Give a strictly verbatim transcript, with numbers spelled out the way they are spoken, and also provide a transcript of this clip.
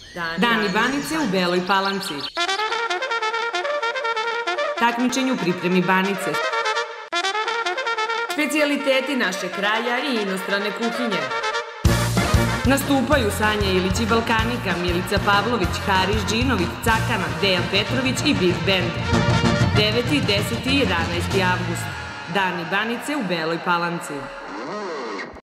Dani Banice u Beloj Palanci. Takmičenje u pripremi banice. Specijaliteti našeg kraja i inostrane kuhinje. Nastupaju Sanja Ilić i Balkanika, Milica Pavlović, Haris Džinović, Cakana, Dejan Petrović i Big Band. deveti, deseti i jedanaesti avgust. Dani Banice u Beloj Palanci.